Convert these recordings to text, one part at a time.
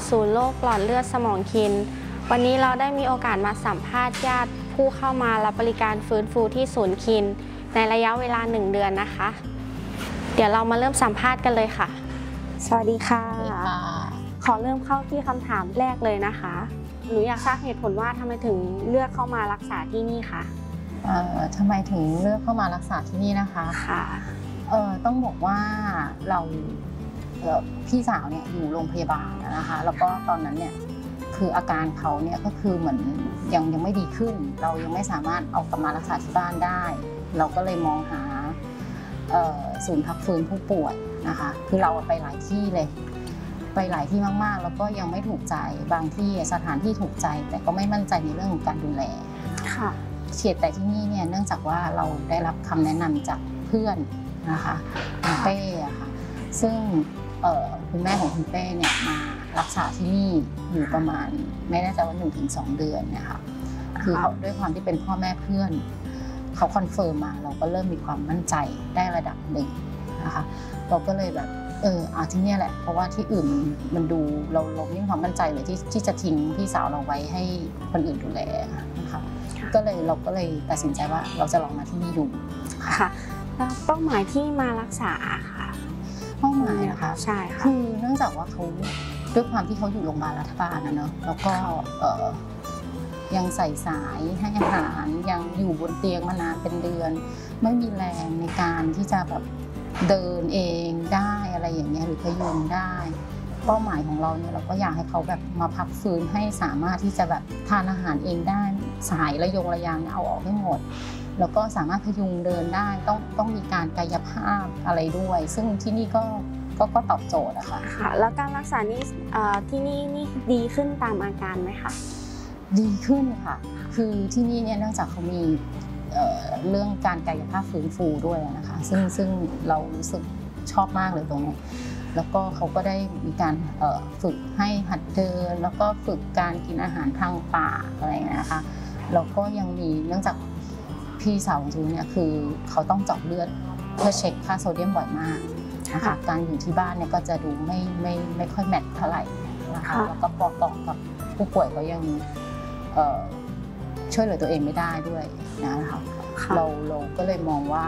ศูนย์โรคหลอดเลือดสมองคินวันนี้เราได้มีโอกาสมาสัมภาษณ์ญาติผู้เข้ามารับบริการฟื้นฟูที่ศูนย์คินในระยะเวลา1 เดือนนะคะเดี๋ยวเรามาเริ่มสัมภาษณ์กันเลยค่ะสวัสดีค่ะขอเริ่มเข้าที่คำถามแรกเลยนะคะหนูอยากทราบเหตุผลว่าทำไมถึงเลือกเข้ามารักษาที่นี่คะทำไมถึงเลือกเข้ามารักษาที่นี่นะคะค่ะต้องบอกว่าเราพี่สาวเนี่ยอยู่โรงพยาบาลนะคะแล้วก็ตอนนั้นเนี่ยคืออาการเขาเนี่ยก็คือเหมือนยังไม่ดีขึ้นเรายังไม่สามารถเอากลับมารักษาที่บ้านได้เราก็เลยมองหาศูนย์พักฟื้นผู้ป่วยนะคะคือเราไปหลายที่เลยไปหลายที่มากๆแล้วก็ยังไม่ถูกใจบางที่สถานที่ถูกใจแต่ก็ไม่มั่นใจในเรื่องของการดูแลค่ะเฉียดแต่ที่นี่เนี่ยเนื่องจากว่าเราได้รับคำแนะนำจากเพื่อนนะคะคุณเป้ค่ะซึ่งคุณแม่ของคุณเป้เนี่ยมารักษาที่นี่อยู่ประมาณไม่แน่ใจว่า1-2 เดือนนะคะคือเขาด้วยความที่เป็นพ่อแม่เพื่อนเขาคอนเฟิร์มมาเราก็เริ่มมีความมั่นใจได้ระดับหนึ่งนะคะเราก็เลยแบบที่นี่แหละเพราะว่าที่อื่นมันดูเราไม่มีความมั่นใจเลยที่จะทิ้งพี่สาวเราไว้ให้คนอื่นดูแลนะคะเราก็เลยตัดสินใจว่าเราจะลองมาที่นี่ดูค่ะแล้วเป้าหมายที่มารักษาค่ะเป้าหมายนะคะใช่ค่ะคือเนื่องจากว่าเขาด้วยความที่เขาอยู่โรงพยาบาลรัฐบาลนะเนอะแล้วก็ยังใส่สายให้อาหารยังอยู่บนเตียงมานานเป็นเดือนไม่มีแรงในการที่จะแบบเดินเองได้อะไรอย่างเงี้ยหรือพยุงได้เป้าหมายของเราเนี่ยเราก็อยากให้เขาแบบมาพักฟื้นให้สามารถที่จะแบบทานอาหารเองได้สายระยางเอาออกให้หมดแล้วก็สามารถพยุงเดินได้ต้องมีการกายภาพอะไรด้วยซึ่งที่นี่ก็ตอบโจทย์อะค่ะค่ะแล้วการรักษานี่ที่นี่ดีขึ้นตามอาการไหมคะดีขึ้นค่ะคือที่นี่เนี่ยเนื่องจากเขามีเรื่องการกายภาพฟื้นฟูด้วยนะคะซึ่งเรารู้สึกชอบมากเลยตรงนี้แล้วก็เขาก็ได้มีการฝึกให้หัดเดินแล้วก็ฝึกการกินอาหารทางปากอะไรนะคะแล้วก็ยังมีเนื่องจากพี่สาวของจูเนี่ยคือเขาต้องเจาะเลือดเพื่อเช็คค่าโซเดียมบ่อยมากนะคะการอยู่ที่บ้านเนี่ยก็จะดูไม่ค่อยแมทเท่าไหร่นะคะแล้วก็ประกอบกับผู้ป่วยก็ยังช่วยเหลือตัวเองไม่ได้ด้วยนะคะเราก็เลยมองว่า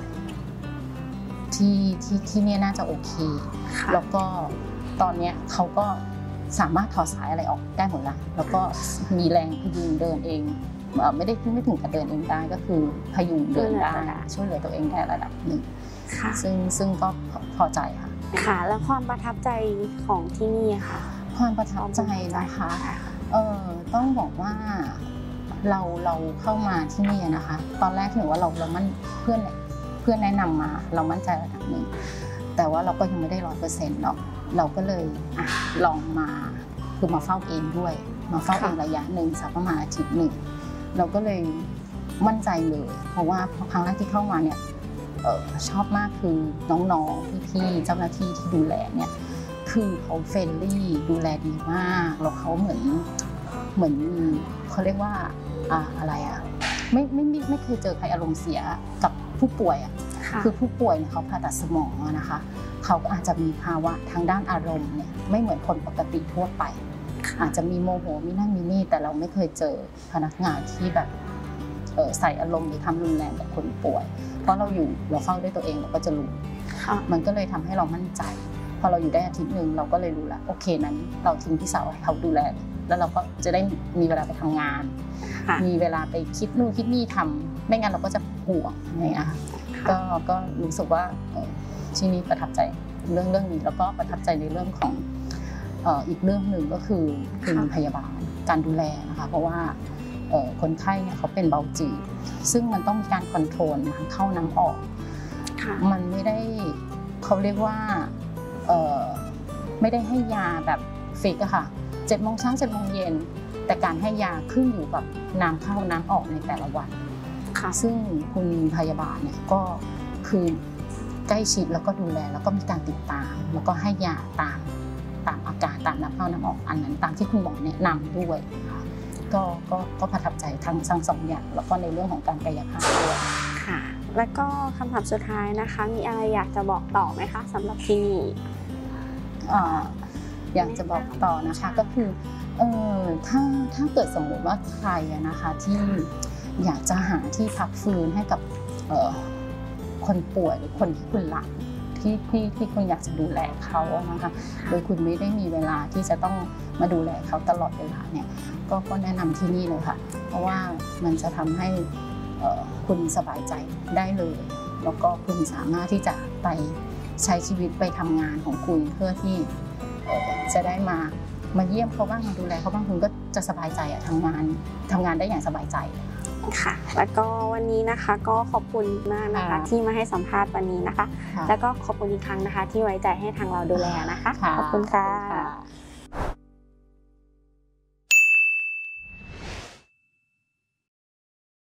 ที่นี่น่าจะโอเคแล้วก็ตอนนี้เขาก็สามารถถอดสายอะไรออกได้หมดละแล้วก็มีแรงพยุงเดินเองไม่ถึงกับเดินเองได้ก็คือพยุงเดินได้ช่วยเหลือตัวเองได้ระดับหนึ่งซึ่งก็พอใจค่ะค่ะแล้วความประทับใจของที่นี่ค่ะความประทับใจนะคะต้องบอกว่าเราเข้ามาที่นี่นะคะตอนแรกถือว่าเราเพื่อนแนะนำมาเรามั่นใจระดับหนึ่งแต่ว่าเราก็ยังไม่ได้100%เนาะเราก็เลยลองมาคือมาเฝ้าเองด้วยมาเฝ้าเองระยะหนึ่งสักประมาณอาทิตย์หนึ่งเราก็เลยมั่นใจเลยเพราะว่าครั้งแรกที่เข้ามาเนี่ยชอบมากคือน้องๆพี่ๆเจ้าหน้าที่ที่ดูแลเนี่ยคือเขาเฟรนลี่ดูแลดีมากแล้วเขาเหมือนเขาเรียกว่าอะไรไม่เคยเจอใครอารมณ์เสียกับผู้ป่วยคือผู้ป่วยเนี่ยเขาผ่าตัดสมองนะคะเขาก็อาจจะมีภาวะทางด้านอารมณ์เนี่ยไม่เหมือนคนปกติทั่วไปอาจจะมีโมโหมีนั่นมีนี่แต่เราไม่เคยเจอพนักงานที่แบบใส่อารมณ์หรือทำรุนแรงกับคนป่วยเพราะเราเฝ้าด้วยตัวเองเราก็จะรู้มันก็เลยทำให้เรามั่นใจพอเราอยู่ได้อาทิตย์หนึ่งเราก็เลยรู้ละโอเคนั้นเราทิ้งพี่สาวให้เขาดูแลแล้วเราก็จะได้มีเวลาไปทำงานมีเวลาไปคิดนู่นคิดนี่ทำไม่งั้นเราก็จะห่วงเนี่ยก็รู้สึกว่าที่นี่ประทับใจเรื่องนี้แล้วก็ประทับใจในเรื่องของอีกเรื่องหนึ่งก็คือพยาบาลการดูแลนะคะเพราะว่าคนไข้เนี่ยเขาเป็นเบาจืดซึ่งมันต้องมีการคอนโทรลน้ำเข้าน้ำออกมันไม่ได้เขาเรียกว่าไม่ได้ให้ยาแบบฟิกอะค่ะ7 โมงเช้า7 โมงเย็นแต่การให้ยาขึ้นอยู่กับน้ำเข้าน้ำออกในแต่ละวันซึ่งคุณพยาบาลเนี่ยก็คือใกล้ชิดแล้วก็ดูแลแล้วก็มีการติดตามแล้วก็ให้ยาตามอาการตามน้ำเข้าน้ำออกอันนั้นตามที่คุณหมอแนะนำด้วยก็ประทับใจทั้ง2 อย่างแล้วก็ในเรื่องของการกายภาพด้วยค่ะแล้วก็คำถามสุดท้ายนะคะมีอะไรอยากจะบอกต่อไหมคะสำหรับที่นี่อยากจะบอกต่อนะคะก็คือถ้าเกิดสมมติว่าใครนะคะที่อยากจะหาที่พักฟื้นให้กับคนป่วยหรือคนที่คุณรักที่คุณอยากจะดูแลเขานะคะโดยคุณไม่ได้มีเวลาที่จะต้องมาดูแลเขาตลอดเวลาเนี่ยก็แนะนำที่นี่เลยค่ะเพราะว่ามันจะทำให้คุณสบายใจได้เลยแล้วก็คุณสามารถที่จะไปใช้ชีวิตไปทำงานของคุณเพื่อที่จะได้มาเยี่ยมเขาบ้างมาดูแลเขาบ้างคุณก็จะสบายใจทำงานได้อย่างสบายใจค่ะแล้วก็วันนี้นะคะก็ขอบคุณมากนะคะที่มาให้สัมภาษณ์วันนี้นะคะแล้วก็ขอบคุณอีกครั้งนะคะที่ไว้ใจให้ทางเราดูแลนะคะขอบคุณค่ะ